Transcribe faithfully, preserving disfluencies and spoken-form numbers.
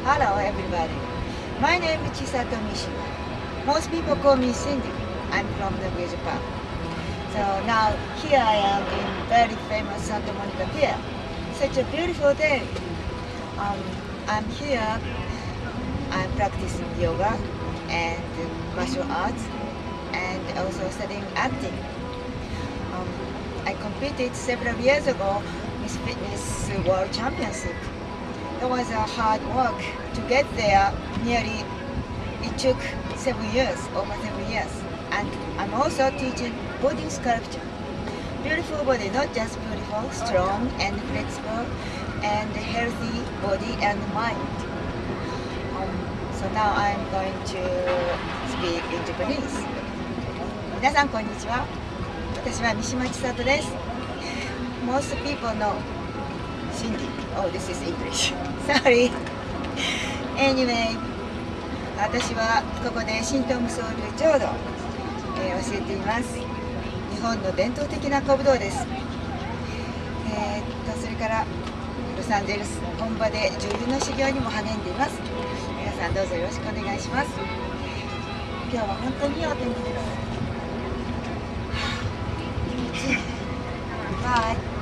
Hello everybody. My name is Chisato Mishima. Most people call me Cindy. I'm from the Japan. So now here I am in very famous Santa Monica Pier. Such a beautiful day. Um, I'm here. I'm practicing yoga and martial arts and also studying acting. Um, I competed several years ago Miss Fitness World Championship. It was a hard work to get there. Nearly, it took seven years, over seven years. And I'm also teaching body sculpture. Beautiful body, not just beautiful, strong and flexible and healthy body and mind. Um, so now I'm going to speak in Japanese. 皆さんこんにちは。私は三島千里です。Most people know Cindy. Oh, this is English. Sorry. Anyway, 私はここで神道無双流浄土、えー、教えています。日本の伝統的な古武道です。えー、っとそれからロサンゼルス本場で女優の修行にも励んでいます。皆さんどうぞよろしくお願いします。今日は本当にいいお天気です。気持ちいい。バイ。